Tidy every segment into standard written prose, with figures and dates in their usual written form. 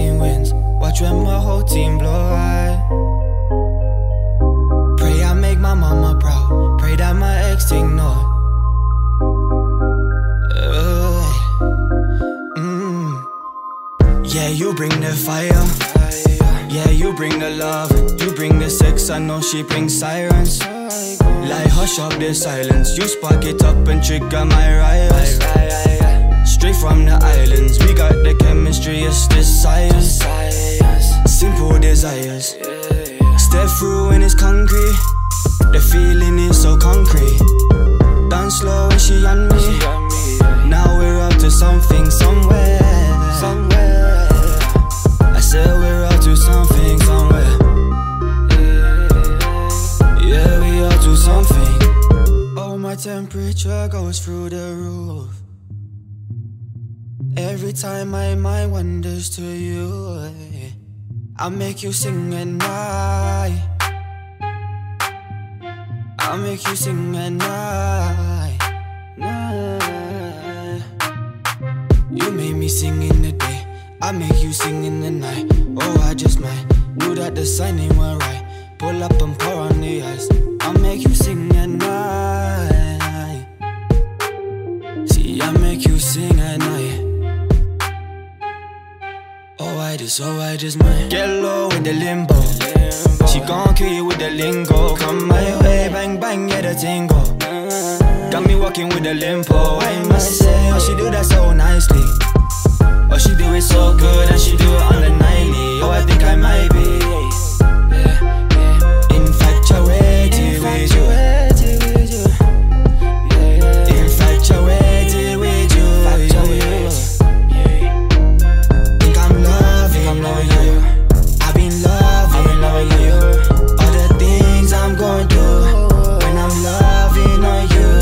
team wins. Watch when my whole team blow high. Pray I make my mama proud. Pray that my ex thing know. Yeah, you bring the fire. Yeah, you bring the love. You bring the sex, I know she brings sirens. Like hush up the silence. You spark it up and trigger my riots. Straight from the islands, we got the chemistry, it's the science. Simple desires. Step through and it's concrete. The feeling is so concrete. Dance slow when she on me. Now we're up to something somewhere. I said we're up to something somewhere. Yeah, we up to something. Oh, my temperature goes through the roof. Every time my mind wanders to you, I make you sing and I make you sing and You made me sing in the day, I make you sing in the night. Oh, I just might knew that the sign ain't right. Pull up and pour on the ice. I make you sing at night. See, I make you sing at night. Oh, I just might get low with the limbo. She gon' kill you with the lingo. Come my way, bang bang, yeah the tingle. Got me walking with the limpo. I must say, oh she do that so nicely. Oh she do it so good and she do it on the nightly. Oh I think I might be infatuated with you. Infatuated with you. Think I'm loving you. I've been loving you. All the things I'm going through when I'm loving on you.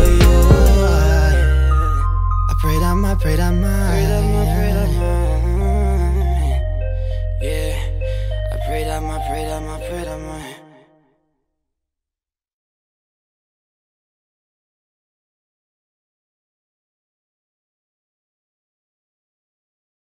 I pray that my yeah. I pray that my